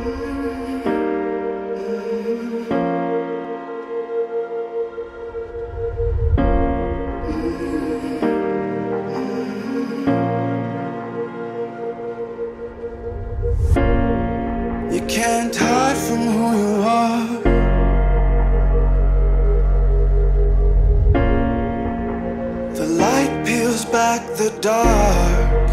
You can't hide from who you are. The light peels back the dark.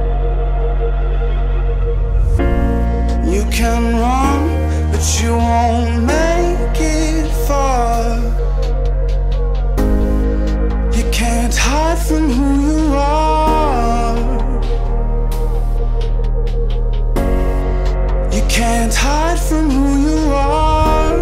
You can run, but you won't make it far. You can't hide from who you are. You can't hide from who you are.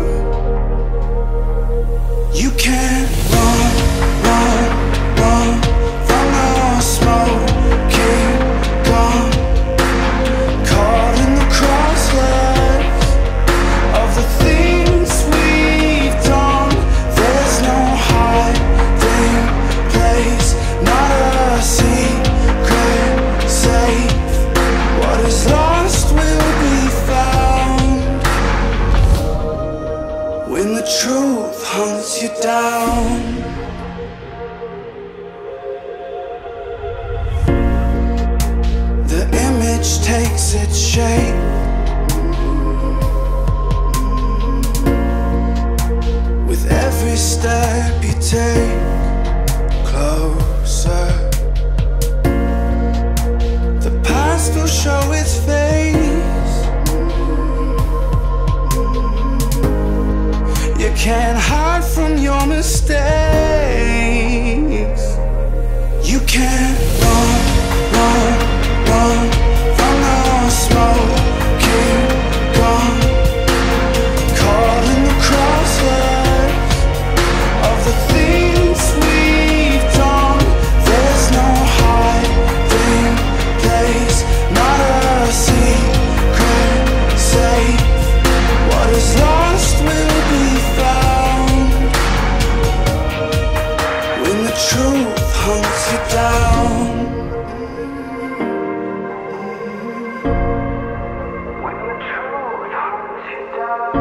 You can't run, run, run from the smoke. Keep gone, caught in the crosshairs of the things we've done. There's no hiding place, not a secret safe. What is lost will be found when the truth hunts you down. The image takes its shape. With every step you take closer, the past will show its face. You can't hide from your mistakes. You can't run, run, run from the smoke. Keep gone, caught in the crosshairs of the things we've done. There's no hiding place, not a secret safe. What is lost will be found when the truth hunts you down. When the truth hunts you down.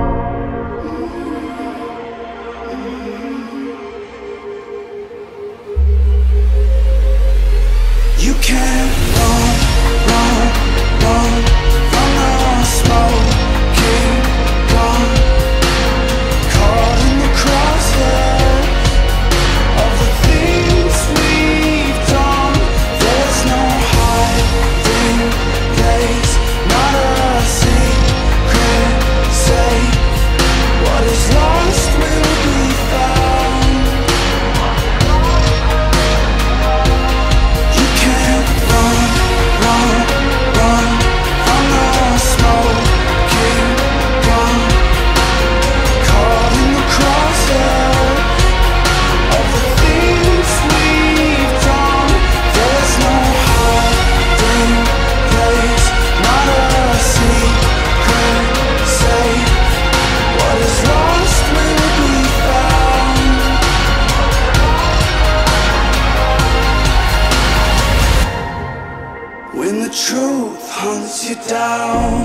You can't run, run, run from the smoke. Keep gone, caught in the crosshairs of the things we've done. There's no hiding place, not a secret safe. What is lost will be found. You can't run, run, run from the smoke. Keep gone, caught in the crosshairs of the things we've done. There's no hiding place, not a secret safe. What is lost will be found when the truth hunts you down.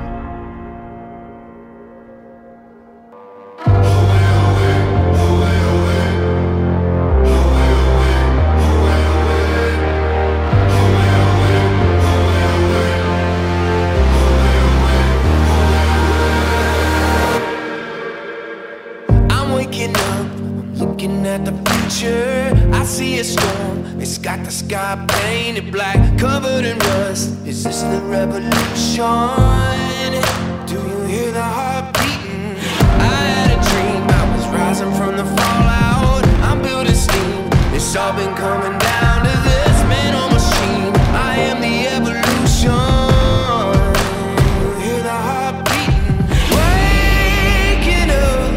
I'm waking up, I'm looking at the future. I see a storm, it's got the sky painted black, covered in rust. Is this the revolution? Do you hear the heart beating? I had a dream, I was rising from the fallout. I'm building steam, it's all been coming down to this man or machine. I am the evolution. You hear the heart beating? Waking up,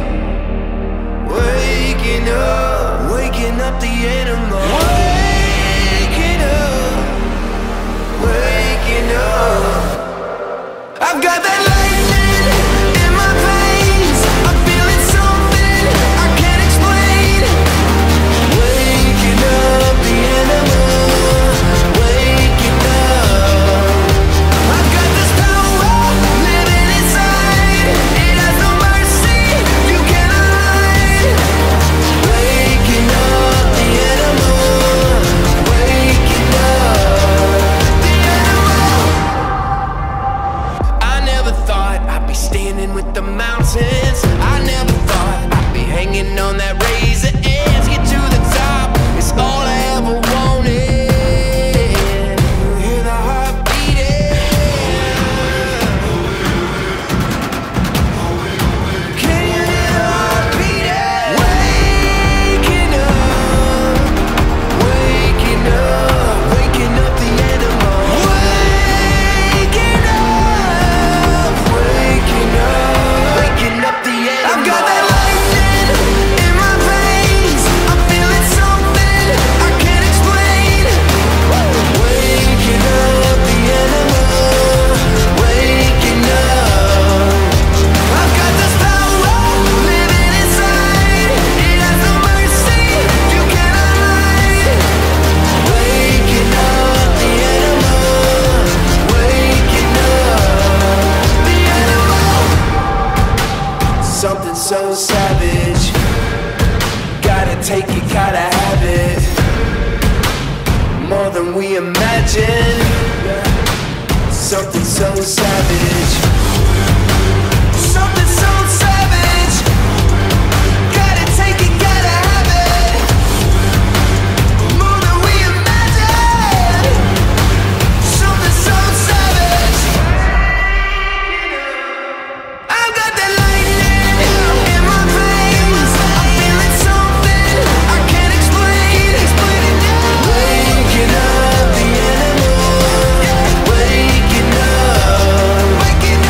waking up, waking up the animal. Waking up, waking up. I've got that lightning in my veins. I'm feeling something I can't explain. Waking up the animal. so savage. Gotta take it, gotta have it. More than we imagine. Something so savage. Something so savage. Gotta take it, gotta have it. More than we imagine. Something so savage. I've got that lightning in my veins. I'm feeling something I can't explain. Waking up the animal. Waking up.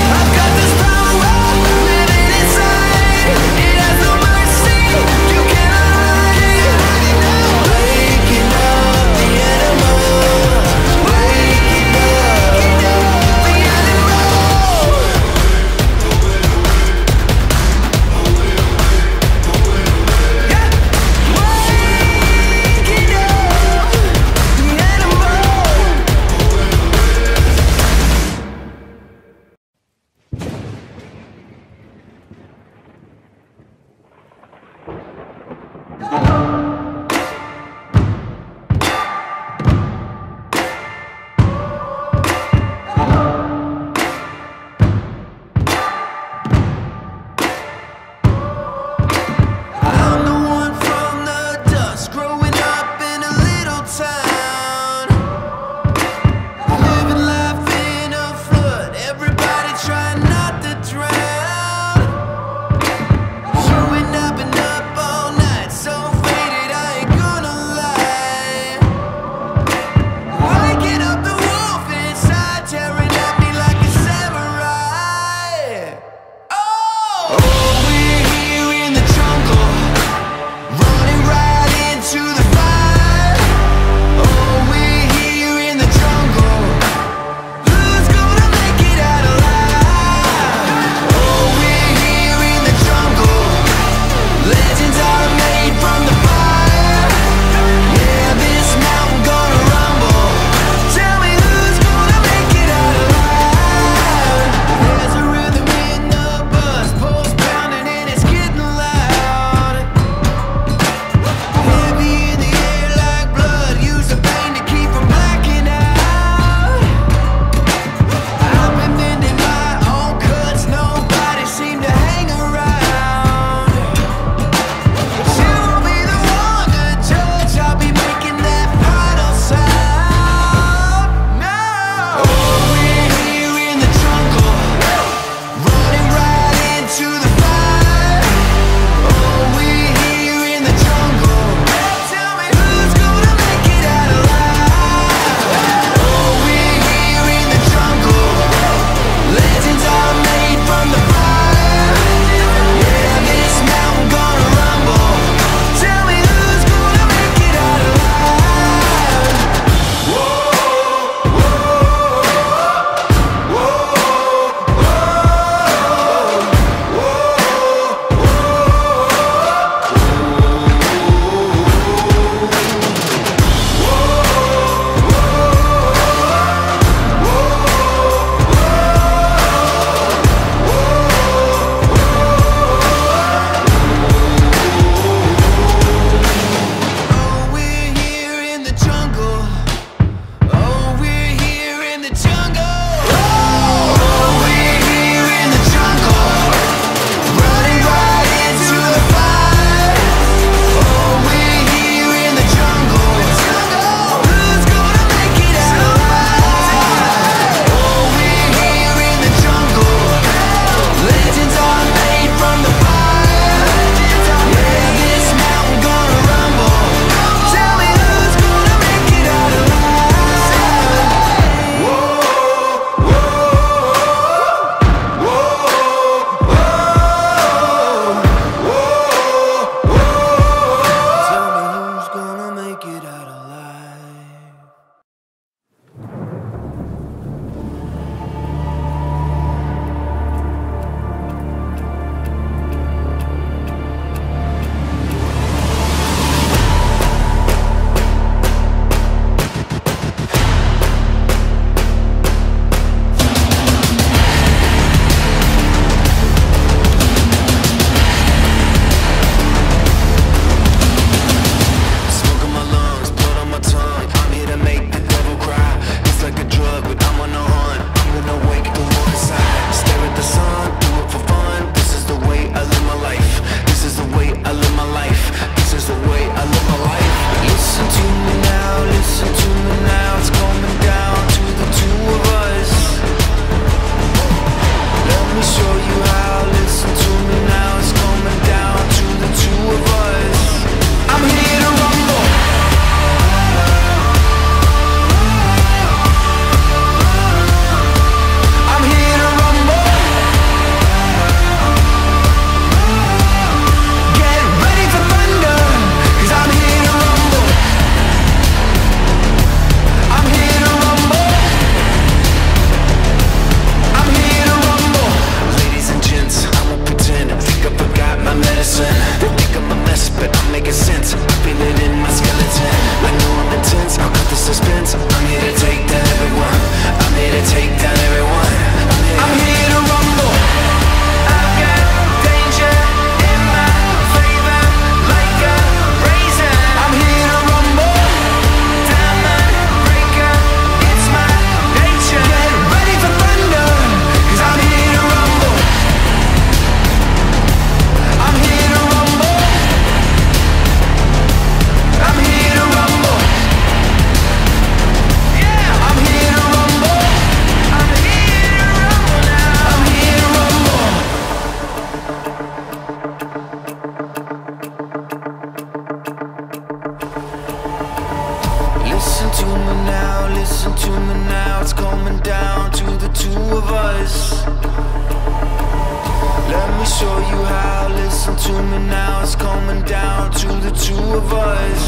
me now, it's coming down to the two of us.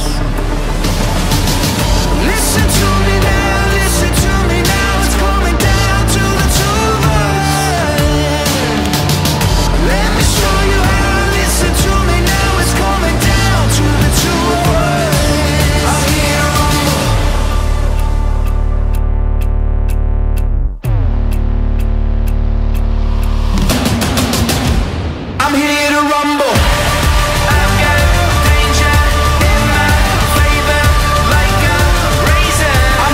Listen to me now, listen to me now, it's coming down to the two of us. Let me show you how, listen to me now, it's coming down to the two of us. I hear a rumble. I'm here to rumble. I've got danger in my flavor, like a razor. I